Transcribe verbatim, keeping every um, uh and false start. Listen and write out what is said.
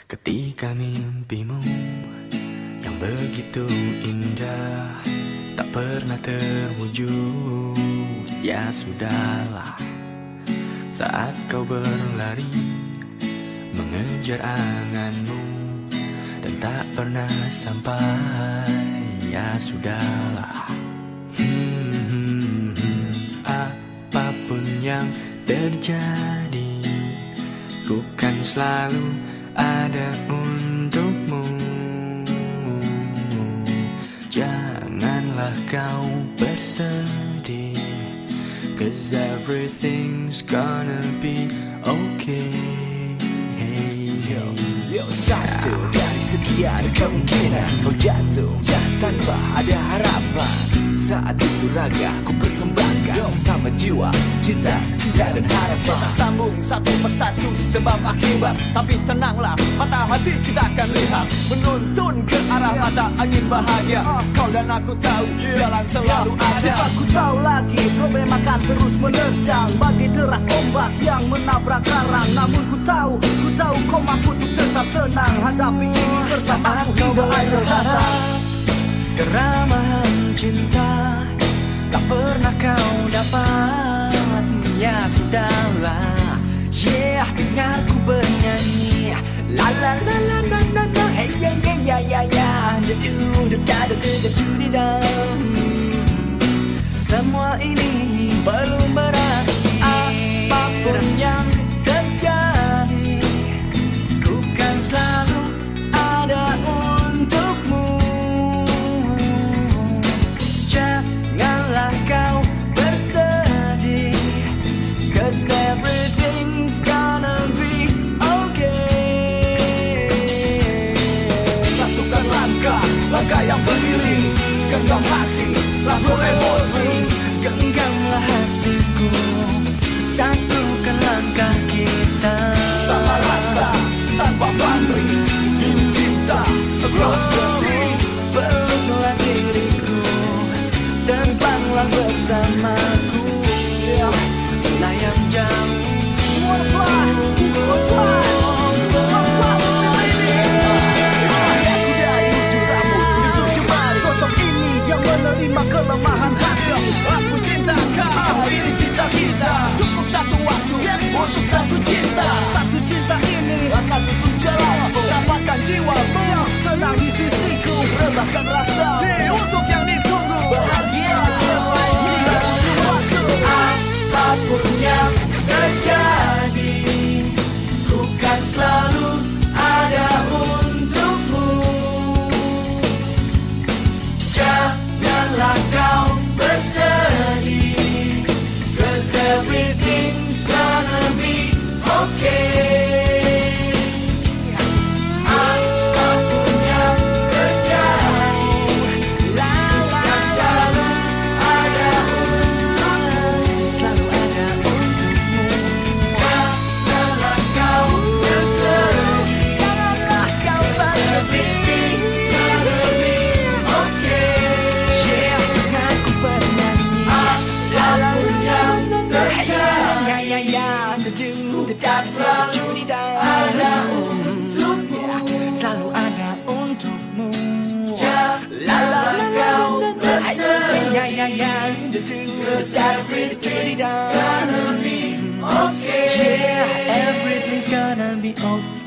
Ketika mimpimu yang begitu indah tak pernah terwujud, ya sudahlah. Saat kau berlari mengejar anganmu dan tak pernah sampai, ya sudahlah. Hmm, apapun yang terjadi, ku kan selalu ada untukmu. Janganlah kau bersedih, 'cause everything's gonna be okay. Yo, yo, satu dari sekian kemungkinan kau jatuh tanpa ada harapan. Saat itu raga ku persembahkan sama jiwa, cinta, cinta dan harapan. Kita sambung satu persatu sebab akibat. Tapi tenanglah, mata hati kita akan lihat, menuntun ke arah mata angin bahagia. Kau dan aku tahu jalan selalu ada. Aku tahu lagi problem akan terus menerjang bagi deras ombak yang menabrak karang. Namun ku tahu, ku tahu kau mampu untuk tetap tenang hadapi ini bersamaku hingga akhir datang. Keramahan cinta tak pernah kau dapat, ya sudahlah. Yeah, dengarku bernyanyi, la la la la la la la, hey ya ya ya ya ya, da du da da da da da da da. Semua ini belum berarti. Apapun yang terjadi, ku kan selalu ada untukmu. Janganlah kau bersedih, 'cause everything's gonna be okay. Satukan langkah, langkah yang beriring, genggam hati, lalu emosi. Genggamlah hatiku, satukan langkah kita. Sama rasa, tanpa pamrih, ini cinta across the sea. Peluklah diriku, terbanglah bersamaku, layang jauh. Sosok ini yang menerima kelemahan hati. Aku cinta kau, ini cinta kita. Cukup satu waktu untuk satu cinta. Satu cinta ini Akan tutup jalan, dapatkan jiwamu. tenang di sisiku. Rebahkan rasa untuk yang ditunggu. Bahagia hingga ujung waktu. Apapun yang terjadi, ku kan selalu ada untukmu. Janganlah kau bersedih, 'cause everything's gonna be okay. Apapun yang terjadi, ku kan selalu ada untukmu. Selalu ada untukmu. Janganlah kau bersedih, janganlah kau bersedih. Gonna be okay. Yeah, dengarku bernyanyi. Apapun yang terjadi, ya ya ya, da du da da da du da ada untukmu. Selalu ada untukmu. Janganlah kau bersedih, ya ya ya, da du da da da da. Gonna be okay. Yeah, everything's gonna be okay.